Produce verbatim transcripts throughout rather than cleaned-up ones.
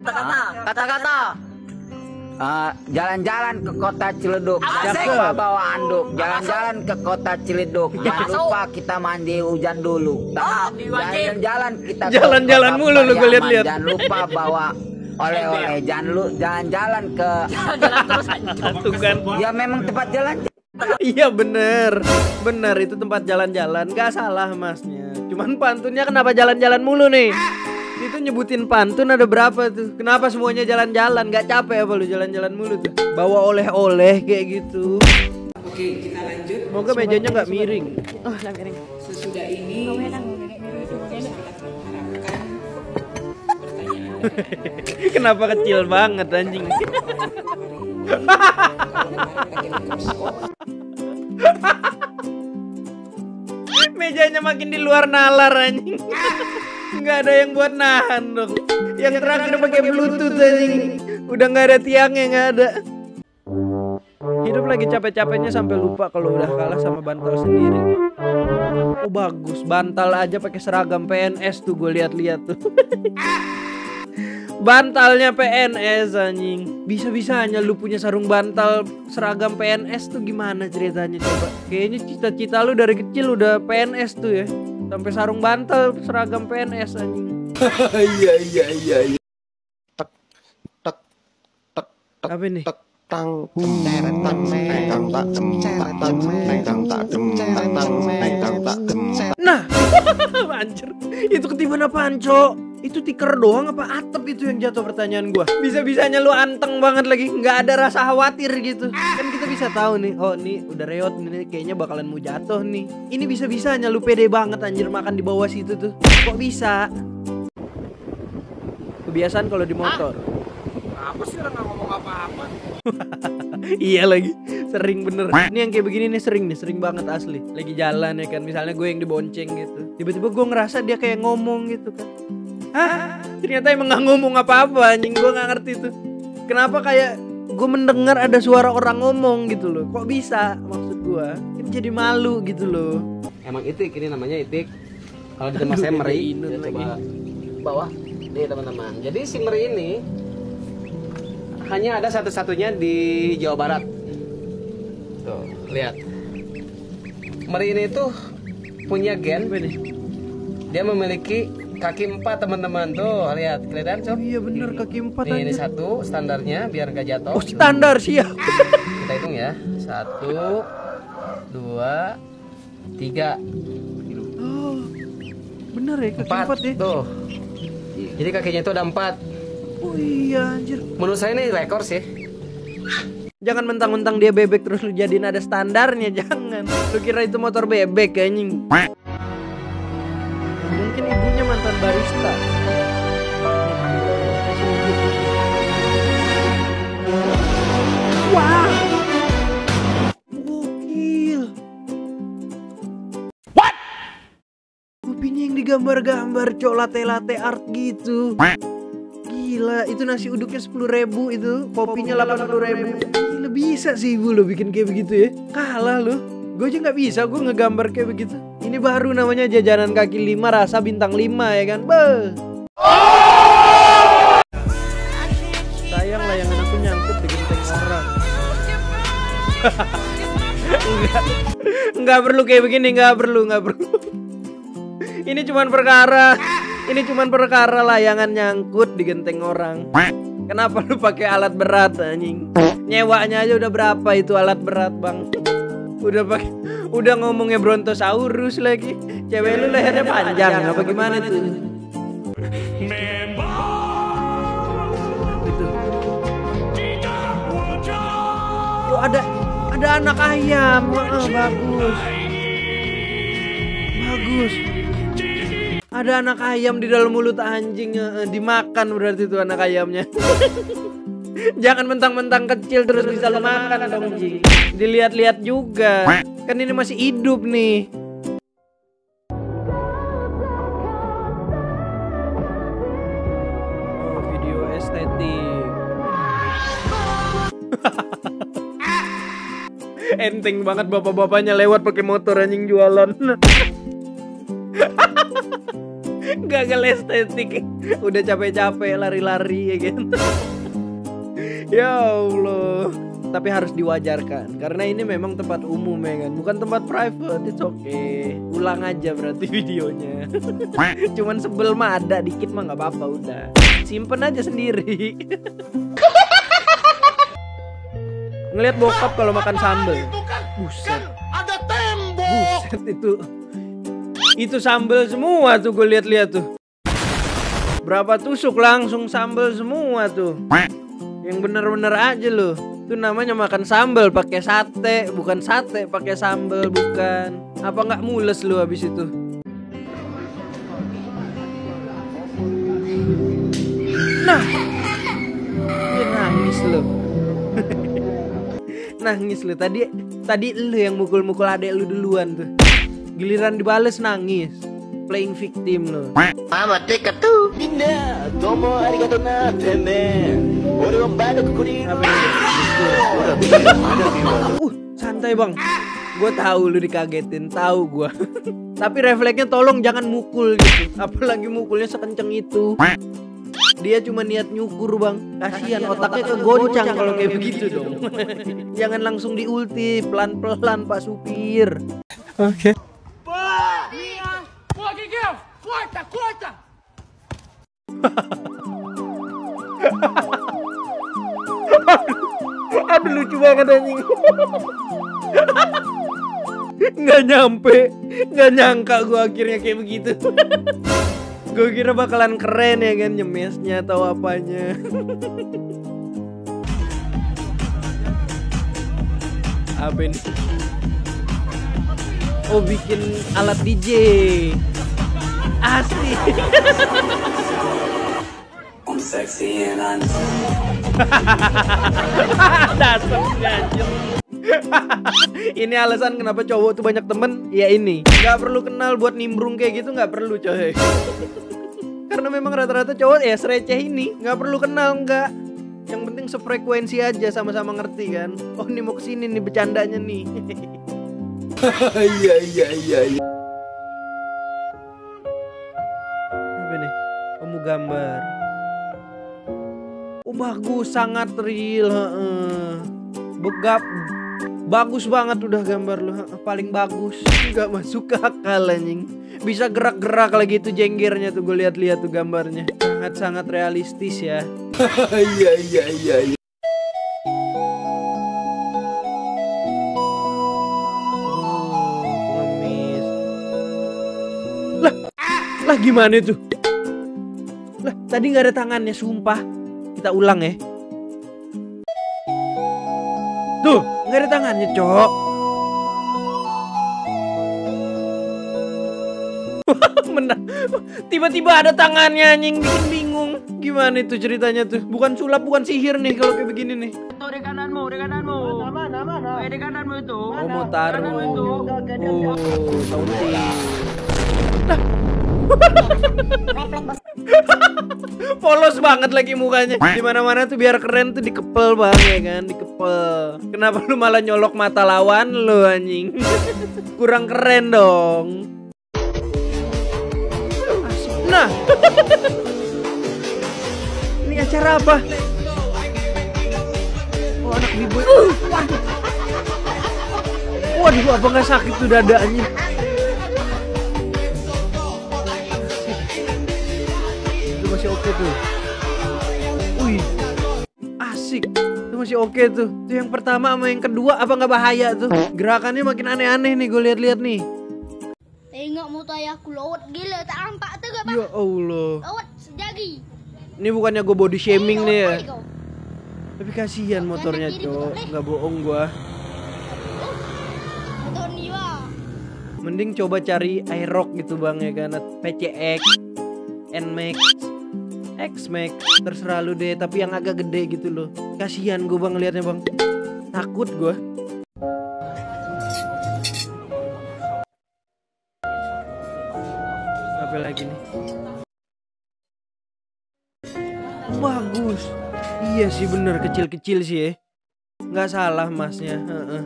Kata-kata. Jalan-jalan ke kota Ciledug, jangan lupa bawa anduk. Jalan-jalan ke kota Ciledug, jangan lupa kita mandi hujan dulu. Jalan-jalan kita jalan-jalan mulu lu gue lihat-lihat. Jangan lupa bawa oleh-oleh. Jangan lu jalan-jalan ke Jalan terus Tuh kan. ya memang tempat jalan. Iya bener, bener itu tempat jalan-jalan, gak salah masnya. Cuman pantunnya kenapa jalan-jalan mulu nih? Itu nyebutin pantun ada berapa tuh? Kenapa semuanya jalan-jalan? Gak capek apa lu jalan-jalan mulu tuh? Bawa oleh-oleh kayak gitu. Oke, kita lanjut. Semoga mejanya gak miring. Oh, nggak miring. Sesudah ini sangat mengharapkan pertanyaan. Kenapa kecil banget anjing? Mejanya makin di luar nalar anjing. Nggak ada yang buat nahan dong. Yang terakhir pakai bluetooth anjing. Udah nggak ada tiangnya, nggak ada. Hidup lagi capek-capeknya sampai lupa kalau udah kalah sama bantal sendiri. Oh bagus, bantal aja pakai seragam P N S tuh gue lihat-lihat tuh. Bantalnya P N S anjing. Bisa-bisanya lu punya sarung bantal seragam P N S tuh gimana ceritanya coba? Kayaknya cita-cita lu dari kecil udah P N S tuh ya. Sampai sarung bantal seragam P N S anjing. Iya iya iya iya. Tek tek tek tek. Apa nih? Tek tang tang tang tang tak dem tak tang tang tak dem tang tang tak dem. Nah, anjir. Itu ketiban apaan, Cok? Itu tiker doang apa atap itu yang jatuh pertanyaan gua? Bisa-bisanya lu anteng banget lagi, nggak ada rasa khawatir gitu. Kan kita bisa tahu nih, oh nih udah reot nih kayaknya bakalan mau jatuh nih. Ini bisa-bisanya lu pede banget anjir makan di bawah situ tuh. Kok bisa? Kebiasaan kalau di motor. Apa sih orang nggak ngomong apa-apa? Iya lagi, sering bener. Ini yang kayak begini nih sering nih, sering banget asli. Lagi jalan ya kan, misalnya gue yang dibonceng gitu. Tiba-tiba gue ngerasa dia kayak ngomong gitu kan. Hah? Ternyata emang gak ngomong apa-apa anjing, gue gak ngerti tuh. Kenapa kayak gue mendengar ada suara orang ngomong gitu loh. Kok bisa? Maksud gue ini jadi malu gitu loh. Emang itik, ini namanya itik. Kalau di tempat saya meri. Ya, coba bawah nih teman-teman. Jadi si meri ini hanya ada satu-satunya di Jawa Barat. Tuh, lihat. Meri ini tuh punya gen. Dia memiliki kaki empat teman-teman. Tuh, lihat. Kelihatan, Cok? Oh, iya bener kaki empat nih, aja. ini satu standarnya biar gak jatuh. Oh, standar sih ya. Kita hitung ya. Satu, dua, tiga. Oh, bener ya kaki Empat. empat ya. Tuh. Jadi kakinya itu ada empat. Oh iya anjir. Menurut saya ini rekor sih. Jangan mentang-mentang dia bebek terus lu jadiin ada standarnya, jangan. Lu kira itu motor bebek anjing. Mungkin ibunya mantan barista. Wah. Gokil. What? Kopinya yang digambar-gambar, cok, latte-latte art gitu. Gila, itu nasi uduknya sepuluh ribu itu, kopinya delapan puluh ribu. Gila, bisa sih ibu lo bikin kayak begitu ya. Kalah lo. Gue aja gak bisa, gue ngegambar kayak begitu. Ini baru namanya jajanan kaki lima rasa bintang lima ya kan. Beuh. Sayang layangan aku nyangkut di genteng orang. Enggak. Enggak perlu kayak begini, enggak perlu, enggak perlu. Ini cuman perkara Ini cuman perkara layangan nyangkut di genteng orang. Kenapa lu pakai alat berat anjing? Nyewanya aja udah berapa itu alat berat, Bang? Udah pakai udah ngomongnya Brontosaurus lagi. Cewek lu lehernya panjang apa gimana tuh? Itu. Oh, ada ada anak ayam. Oh, bagus. Bagus. Ada anak ayam di dalam mulut anjing, dimakan berarti itu anak ayamnya. Jangan mentang-mentang kecil terus bisa lo makan dong, anjing. Dilihat-lihat juga. Kan ini masih hidup nih. Oh, video estetik. Enteng banget bapak-bapaknya lewat pakai motor anjing jualan. Gagal estetik. Udah capek-capek lari-lari ya kan. Ya Allah. Tapi harus diwajarkan karena ini memang tempat umum ya kan, bukan tempat private. It's okay. Ulang aja berarti videonya. Cuman sebel mah ada dikit mah nggak apa-apa, udah simpen aja sendiri. Ngelihat bokap kalau makan sambel. Buset. Ada tembok. Buset itu. Itu sambel semua tuh gue lihat-lihat tuh. Berapa tusuk langsung sambel semua tuh. Yang bener-bener aja loh. Itu namanya makan sambal pakai sate, bukan sate pakai sambal, bukan. Apa nggak mules lu habis itu? Nah, dia nangis lu. Nangis lu tadi, tadi lu yang mukul-mukul adek lu duluan tuh. Giliran dibales nangis, playing victim lu. Mama tiket tuh. Dinda, tomo arigato na teme. Ore wa bada kukuri. Uh, santai bang. Gue tahu lu dikagetin, tahu gue. Tapi refleksnya tolong jangan mukul gitu. Apalagi mukulnya sekenceng itu. Dia cuma niat nyukur bang. Kasihan otaknya kegoncang kalau kayak begitu dong. Jangan langsung diulti, pelan-pelan Pak Supir. Oke. Aduh lucu banget anjing. Nggak nyampe, nggak nyangka gue akhirnya kayak begitu. Gue kira bakalan keren ya kan, nyemesnya atau apanya. Apa ini? Oh bikin alat D J. Asli. I'm sexy and I'm Dasar ganjil. Ini alasan kenapa cowok tuh banyak temen. Ya ini, nggak perlu kenal buat nimbrung kayak gitu, nggak perlu coy. Karena memang rata-rata cowok ya sereceh ini, nggak perlu kenal nggak. Yang penting sefrekuensi aja, sama-sama ngerti kan. Oh ini mau kesini nih bercandanya nih. Iya iya iya. Apa nih? Kamu gambar. Oh bagus, sangat real. Begap. Bagus banget udah gambar lu, paling bagus. Gak masuk ke akal anjing. Bisa gerak-gerak lagi tuh jenggernya tuh, gue lihat-lihat tuh gambarnya. Sangat-sangat realistis ya. Iya iya iya iya. Oh, pengemis. Lah, lah gimana tuh? Lah, tadi nggak ada tangannya, sumpah. Kita ulang ya. Tuh, nggak ada tangannya, Cok. Menang. Tiba-tiba ada tangannya anjing, bikin bingung. Gimana itu ceritanya tuh? Bukan sulap, bukan sihir nih kalau kayak begini nih. Tuh di kananmu, di kananmu. Mana, mana? Eh, di kananmu itu. Oh, mau taruh. Oh, taunting. Nah. Polos banget lagi mukanya. Di mana-mana tuh biar keren tuh dikepel bang ya kan, dikepel. Kenapa lu malah nyolok mata lawan lu anjing? Kurang keren dong. Nah. Ini acara apa? Oh anak B-boy. Uh, waduh. Waduh apa nggak sakit tuh dadanya? Masih oke tuh. Wih, asik. Itu masih oke tuh. Itu yang pertama sama yang kedua apa nggak bahaya tuh? Gerakannya makin aneh-aneh nih gue lihat-lihat nih. Tengok motor aku lawat gila, tak nampak tu ke pak? Ya Allah. Lawat sejari. Ini bukannya gue body shaming nih ya. Kau. Tapi kasihan motornya cok, nggak bohong gua. Motor ni wah. Mending coba cari Aerox gitu bang ya kan, P C X, N-Max, X-Max, terserah lu deh. Tapi yang agak gede gitu loh. Kasihan gue bang ngeliatnya bang. Takut gue. Apa lagi nih? Bagus. Iya sih bener, kecil-kecil sih ya. Nggak salah masnya. Heeh.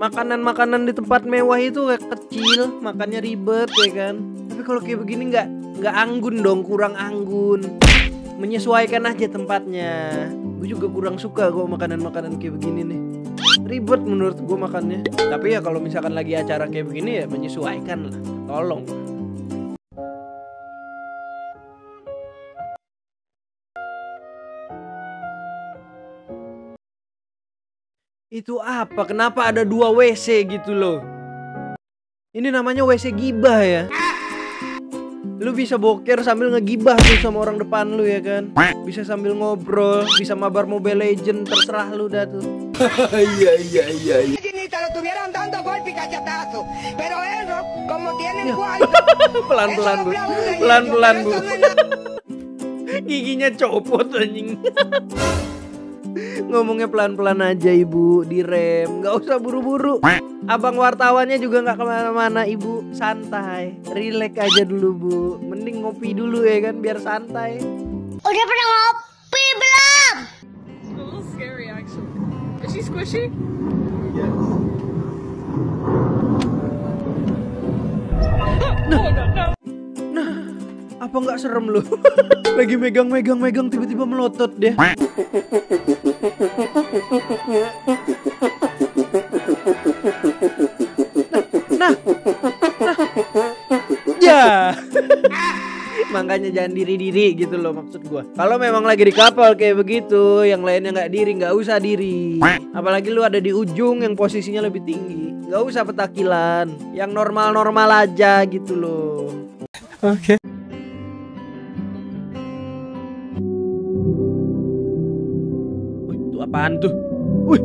Makanan-makanan di tempat mewah itu kayak kecil, makannya ribet ya kan. Tapi kalau kayak begini nggak nggak anggun dong, kurang anggun. Menyesuaikan aja tempatnya. Gue juga kurang suka kok makanan-makanan kayak begini nih. Ribet menurut gue makannya. Tapi ya kalau misalkan lagi acara kayak begini ya menyesuaikan lah. Tolong. Itu apa? Kenapa ada dua W C gitu loh? Ini namanya W C gibah ya. Lu bisa boker sambil ngegibah tuh sama orang depan lu ya kan. Bisa sambil ngobrol, bisa mabar Mobile Legend, terserah lu dah tuh. Iya iya iya iya. Pelan-pelan bu, pelan-pelan bu. Giginya copot anjing. Ngomongnya pelan-pelan aja ibu, direm, nggak usah buru-buru. Abang wartawannya juga nggak kemana-mana ibu, santai, relax aja dulu bu. Mending ngopi dulu ya kan, biar santai. Udah pernah ngopi belum? It's a little scary actually. Is she squishy? Nah, apa nggak serem lu? Lagi megang-megang-megang tiba-tiba melotot deh. Nah, nah, ya. Makanya jangan diri-diri gitu loh maksud gua. Kalau memang lagi di kapal kayak begitu, yang lainnya nggak diri, nggak usah diri. Apalagi lu ada di ujung yang posisinya lebih tinggi, nggak usah petakilan. Yang normal-normal aja gitu loh. Oke. Okay. Wih, itu apaan tuh? Wih.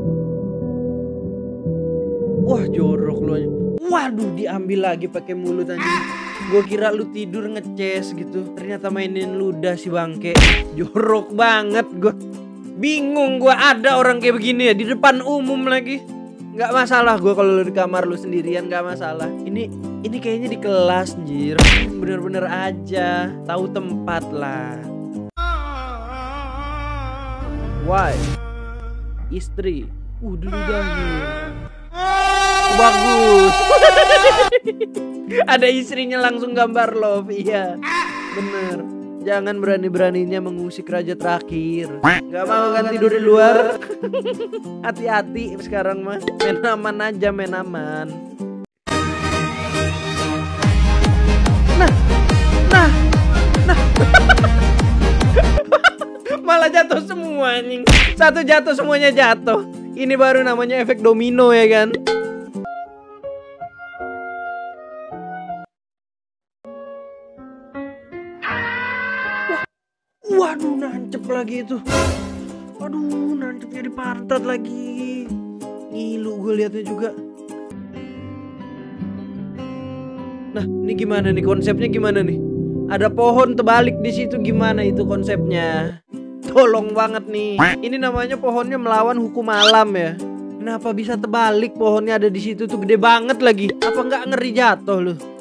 Wah, jorok lu aja. Waduh, diambil lagi pakai mulut anjing. Gue kira lu tidur ngeces gitu, ternyata mainin ludah si bangke. Jorok banget gue. Bingung gue, ada orang kayak begini ya di depan umum lagi. Nggak masalah gue kalau lu di kamar lu sendirian, nggak masalah. Ini ini kayaknya di kelas anjir. Bener-bener aja, tahu tempat lah. Why? Istri. Uh, ludahnya. Bagus. Ada istrinya langsung gambar love. Iya bener. Jangan berani-beraninya mengusik raja terakhir. Gak mau kan tidur di luar. Hati-hati sekarang mah. Main aman aja, main aman. Nah, nah, nah. Malah jatuh semua anjing. Satu jatuh semuanya jatuh. Ini baru namanya efek domino ya kan. Waduh, nancep lagi itu. Waduh, nancepnya di pantat lagi. Ngilu gue liatnya juga. Nah, ini gimana nih konsepnya, gimana nih? Ada pohon terbalik di situ, gimana itu konsepnya? Tolong banget nih. Ini namanya pohonnya melawan hukum alam ya. Kenapa bisa terbalik pohonnya ada di situ tuh, gede banget lagi. Apa nggak ngeri jatuh loh?